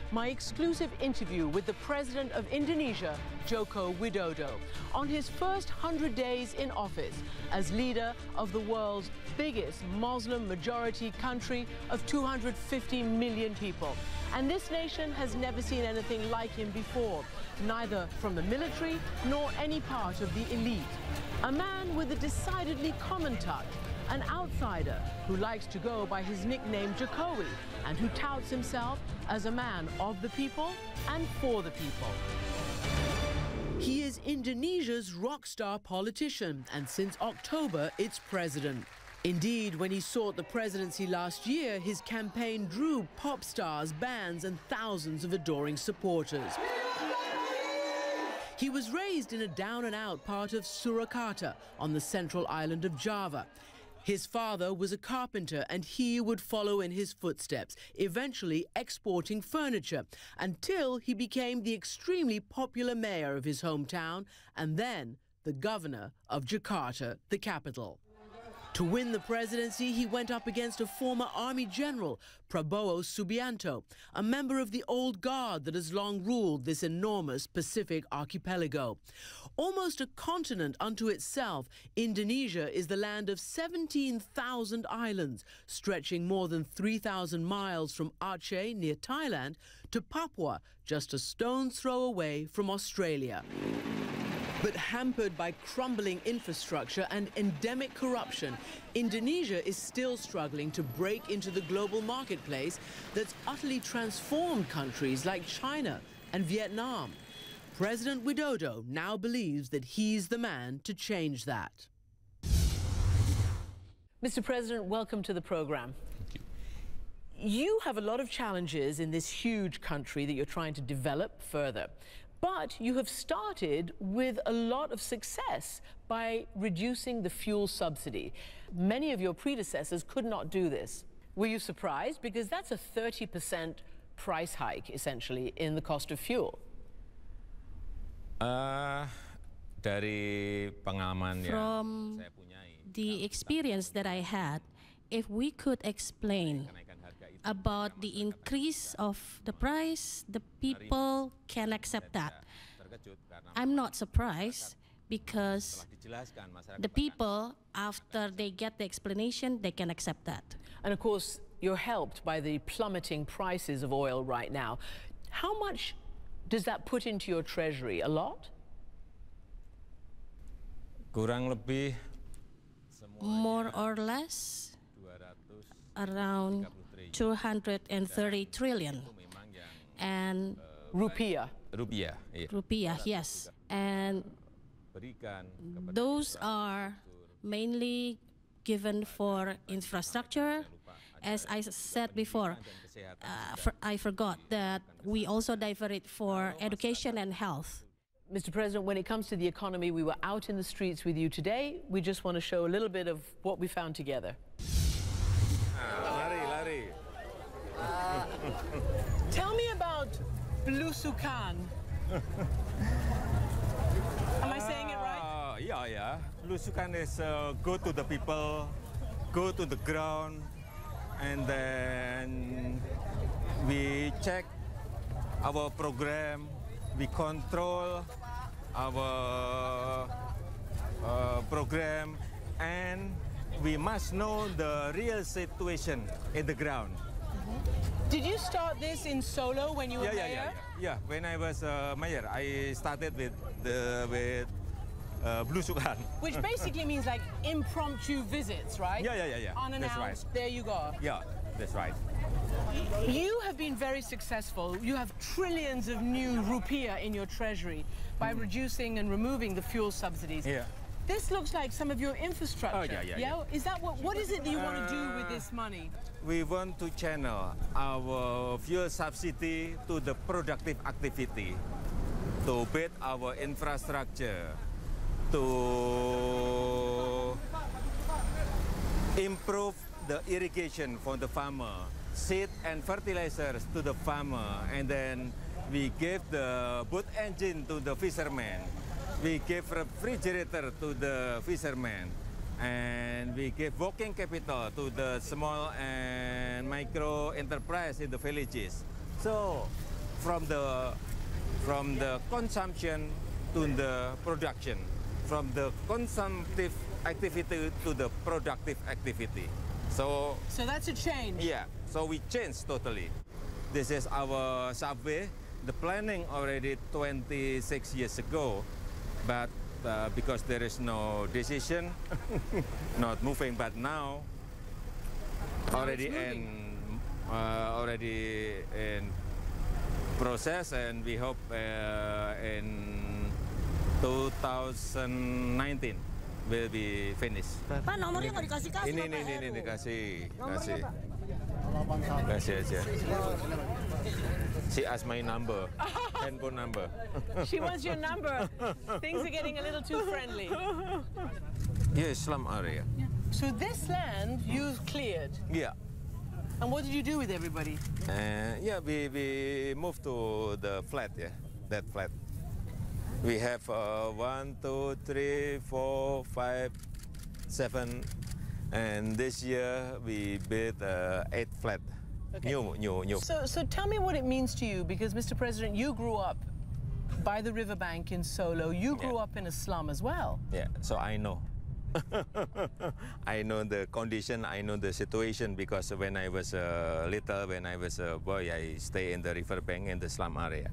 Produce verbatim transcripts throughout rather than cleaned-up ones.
my exclusive interview with the President of Indonesia, Joko Widodo, on his first hundred days in office as leader of the world's biggest Muslim-majority country of two hundred fifty million people. And this nation has never seen anything like him before, neither from the military nor any part of the elite. A man with a decidedly common touch, an outsider who likes to go by his nickname Jokowi and who touts himself as a man of the people and for the people. He is Indonesia's rock star politician and since October its president. Indeed, when he sought the presidency last year, his campaign drew pop stars, bands and thousands of adoring supporters. He was raised in a down-and-out part of Surakarta on the central island of Java. His father was a carpenter and he would follow in his footsteps, eventually exporting furniture, until he became the extremely popular mayor of his hometown and then the governor of Jakarta, the capital. To win the presidency, he went up against a former army general, Prabowo Subianto, a member of the old guard that has long ruled this enormous Pacific archipelago. Almost a continent unto itself, Indonesia is the land of seventeen thousand islands, stretching more than three thousand miles from Aceh near Thailand to Papua, just a stone's throw away from Australia. But hampered by crumbling infrastructure and endemic corruption, Indonesia is still struggling to break into the global marketplace that's utterly transformed countries like China and Vietnam. President Widodo now believes that he's the man to change that. Mister President, welcome to the program. Thank you. You have a lot of challenges in this huge country that you're trying to develop further. But you have started with a lot of success by reducing the fuel subsidy. Many of your predecessors could not do this. Were you surprised? Because that's a thirty percent price hike, essentially, in the cost of fuel. Uh, dari pengalaman From yang saya punyai, the experience that I had, if we could explain about the increase of the price, the people can accept that. I'm not surprised because the people, after they get the explanation, they can accept that. And of course, you're helped by the plummeting prices of oil right now. How much does that put into your treasury? A lot? kurang lebih More or less, around two hundred thirty trillion. And Rupiah. rupiah, iya. rupiah, yes. And those are mainly given for infrastructure. As I said before, uh, for, I forgot that we also divert it for education and health. Mister President, when it comes to the economy, we were out in the streets with you today. We just want to show a little bit of what we found together. Lari, lari. Tell me about belusukan. Am I saying it right? Uh, yeah, yeah. Belusukan is uh, go to the people, go to the ground, and then we check our program, we control our uh, program, and we must know the real situation in the ground. Did you start this in Solo when you were Yeah, yeah, mayor? yeah, yeah. Yeah, when I was uh, mayor, I started with the with uh, belusukan. Which basically means like impromptu visits, right? Yeah, yeah, yeah, yeah. Unannounced, That's right. there you go. Yeah, that's right. You have been very successful. You have trillions of new rupiah in your treasury by mm. reducing and removing the fuel subsidies. Yeah. This looks like some of your infrastructure. Oh, yeah, yeah, yeah? yeah. Is that what, what is it that you Uh, want to do with this money? We want to channel our fuel subsidy to the productive activity, to build our infrastructure, to improve the irrigation for the farmer, seed and fertilizers to the farmer, and then we give the boat engine to the fishermen. We give refrigerator to the fishermen, and we give working capital to the small and micro enterprise in the villages. So from the from the consumption to the production, from the consumptive activity to the productive activity. So, So that's a change. yeah, so we changed totally. This is our subway. The planning already twenty-six years ago, but uh, because there is no decision, not moving. But now, Now already it's in moving. uh, already in process, and we hope uh, in two thousand nineteen will be finished. Pak, nomornya nggak dikasih-kasih. Ini, Pak, ini, ini, Heru. ini, dikasih, Nomornya, kasih, Pak. kasih aja. She asked my number, handphone number. She wants your number. Things are getting a little too friendly. Yeah, slum area. So this land you've cleared. Yeah. And what did you do with everybody? Uh, yeah, we, we moved to the flat, yeah, that flat. We have uh, one, two, three, four, five, seven, and this year we built uh, eight flat. Okay. New, new, new. So, so tell me what it means to you, because Mister President, you grew up by the riverbank in Solo. You grew Yeah. up in a slum as well. Yeah, so I know. I know the condition, I know the situation, because when I was uh, little, when I was a boy, I stay in the riverbank in the slum area.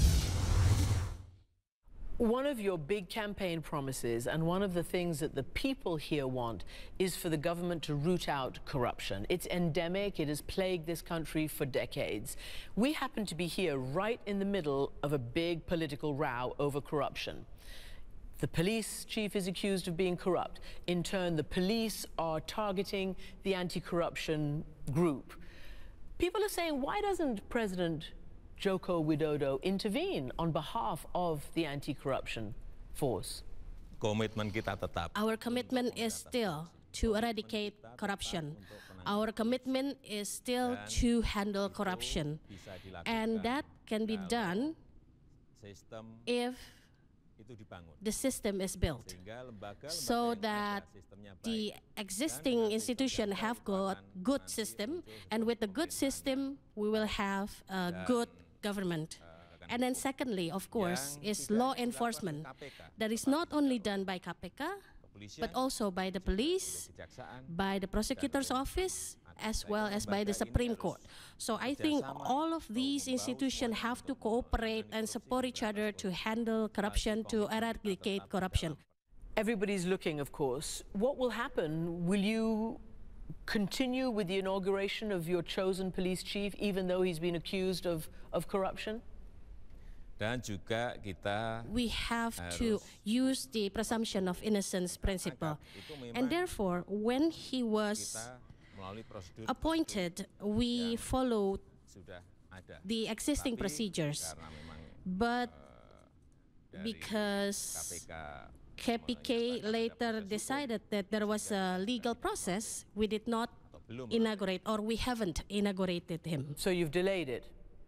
One of your big campaign promises, and one of the things that the people here want, is for the government to root out corruption. It's endemic. It has plagued this country for decades. We happen to be here right in the middle of a big political row over corruption. The police chief is accused of being corrupt. In turn, the police are targeting the anti-corruption group. People are saying, why doesn't President Joko Widodo intervene on behalf of the anti-corruption force? Komitmen kita tetap. Our commitment is still to eradicate corruption. Our commitment is still to handle corruption. And that can be done Sistem if itu dibangun. the system is built, Sehingga lembaga-lembaga so yang that ada sistemnya baik. the existing institution have got good system, and with the good system we will have a good government. And then secondly, of course, is law enforcement. That is not only done by K P K, but also by the police, by the prosecutor's office, as well as by the Supreme Court. So I think all of these institutions have to cooperate and support each other to handle corruption, to eradicate corruption. Everybody's looking, of course. What will happen? Will you continue with the inauguration of your chosen police chief, even though he's been accused of, of corruption? Dan juga kita We have to use the presumption of innocence principle. And therefore, when he was melalui prosedur appointed, we followed sudah ada. the existing Tapi procedures. karena memang But dari because K K P K P K later decided that there was a legal process, we did not belum. inaugurate, or we haven't inaugurated him. So you've delayed it.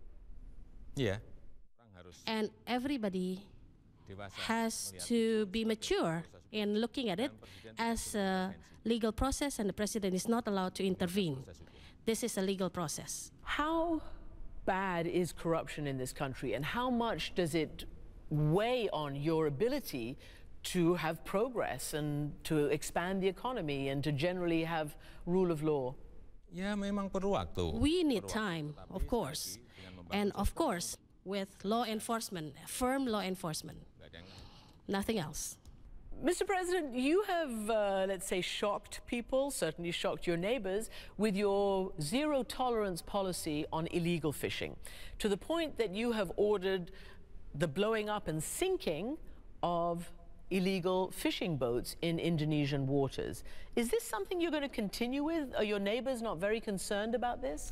Iya. Orang harus And everybody dewasa has melihat to be mature in looking at it as a legal process, and the president is not allowed to intervene. This is a legal process. How bad is corruption in this country, and how much does it weigh on your ability to have progress and to expand the economy and to generally have rule of law? Ya memang perlu waktu. We need time, of course, and of course, with law enforcement, firm law enforcement, nothing else. Mister President, you have, uh, let's say, shocked people, certainly shocked your neighbors, with your zero tolerance policy on illegal fishing, to the point that you have ordered the blowing up and sinking of illegal fishing boats in Indonesian waters. Is this something you're going to continue with? Are your neighbors not very concerned about this?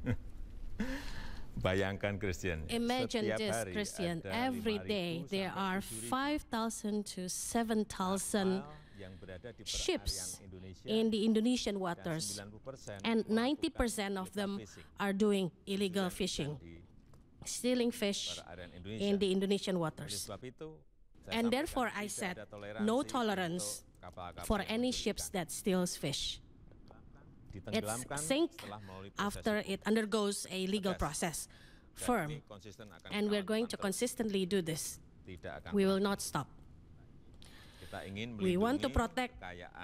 Bayangkan, Christian. Imagine setiap this, hari Christian. ada Every lima ribu day there sampai are tujuh ribu five thousand to seven thousand kapal yang berada di ships perairan Indonesia, in the Indonesian dan waters, sembilan puluh persen and ninety melakukan percent of illegal them fishing are doing illegal fishing, di stealing fish perairan Indonesia. in the Indonesian Oleh waters. sebab itu, saya And sampaikan, therefore I tidak said ada toleransi no untuk tolerance kapal-kapal for yang any membeli ships ikan. that steals fish. It's Ditenggelamkan sink setelah melalui proses after hukum. it undergoes a legal process. firm, and we're going to consistently do this. We will not stop. We want to protect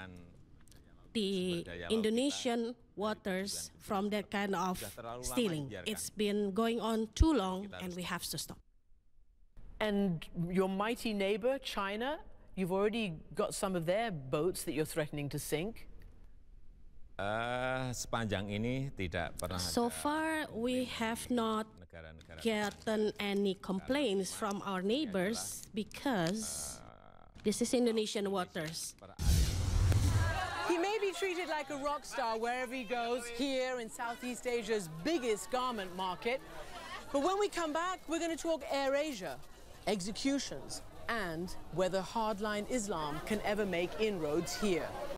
the Indonesian waters from that kind of stealing. It's been going on too long, and we have to stop. And your mighty neighbor, China, you've already got some of their boats that you're threatening to sink. Uh, sepanjang ini tidak pernah. So far, we have not gotten any complaints from our neighbors because this is Indonesian waters. He may be treated like a rock star wherever he goes, here in Southeast Asia's biggest garment market. But when we come back, we're going to talk AirAsia, executions, and whether hardline Islam can ever make inroads here.